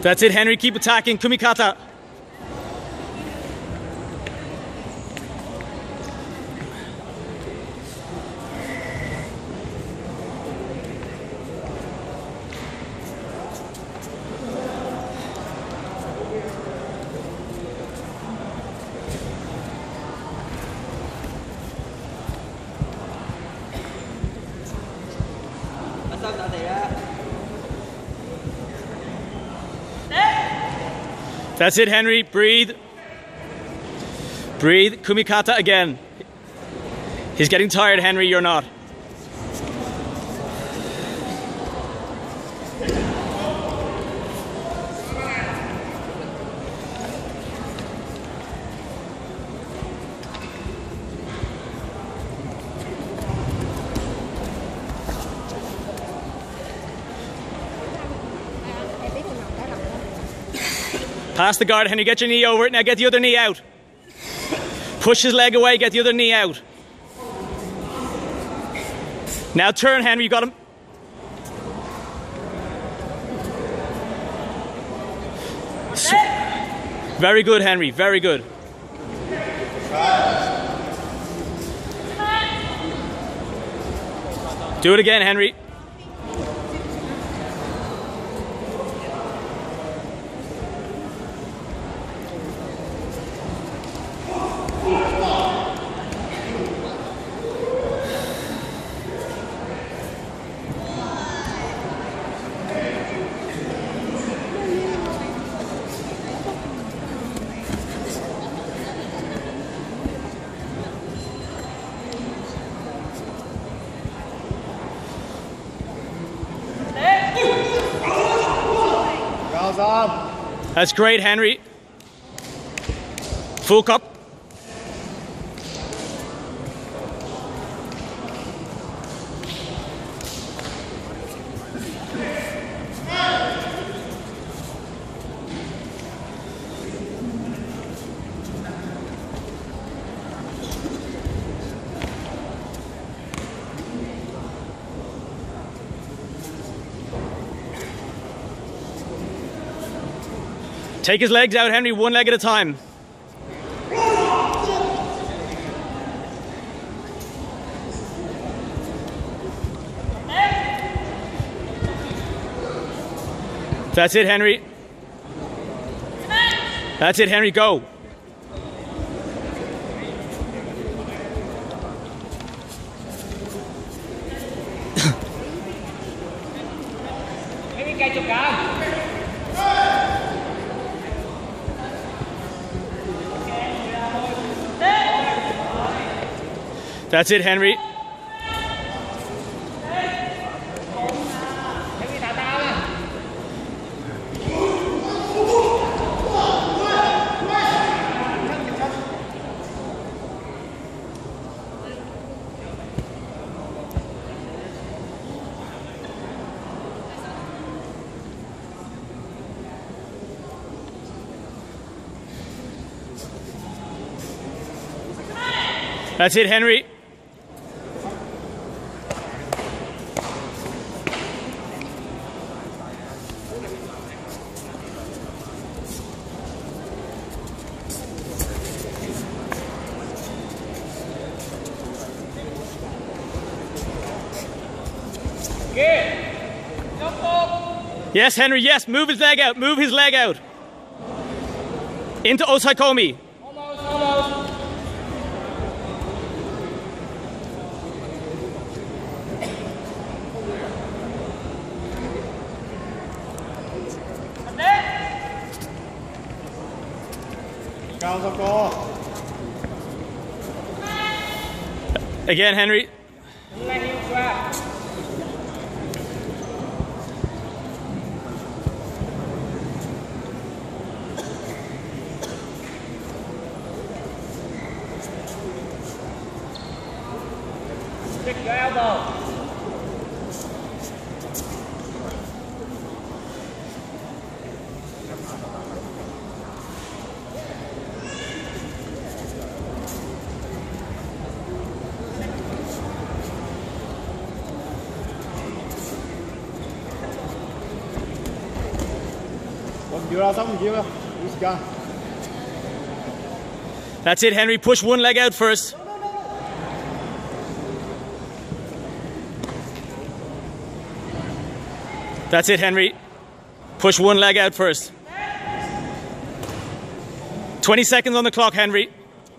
That's it, Henry. Keep attacking. Kumikata. That's it, Henry. Breathe. Breathe. Kumikata again. He's getting tired, Henry. You're not. Pass the guard, Henry. Get your knee over it. Now get the other knee out. Push his leg away. Get the other knee out. Now turn, Henry. You got him. Very good, Henry. Very good. Do it again, Henry. That's great, Henry. Full cup. Take his legs out, Henry, one leg at a time. That's it, Henry. That's it, Henry, go. That's it, Henry. That's it, Henry. Yes, Henry, yes. Move his leg out. Move his leg out. Into Osaikomi. Almost. Again, Henry. Stick your elbow. That's it, Henry. Push one leg out first. That's it, Henry. Push one leg out first. 20 seconds on the clock, Henry.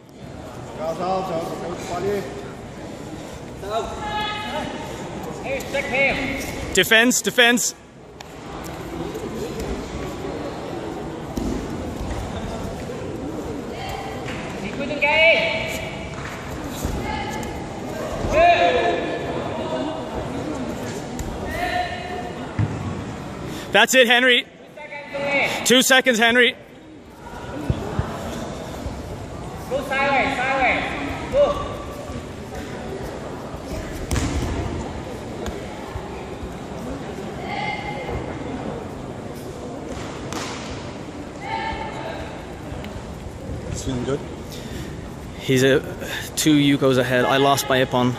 Hey, stick him. Defense, defense. He couldn't get in. That's it, Henry. 2 seconds, Henry. Go sideways, sideways. Go. It's feeling good. He's 2 Yukos ahead. I lost by Ippon.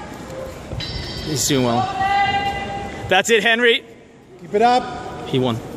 He's doing well. That's it, Henry. Keep it up. He won.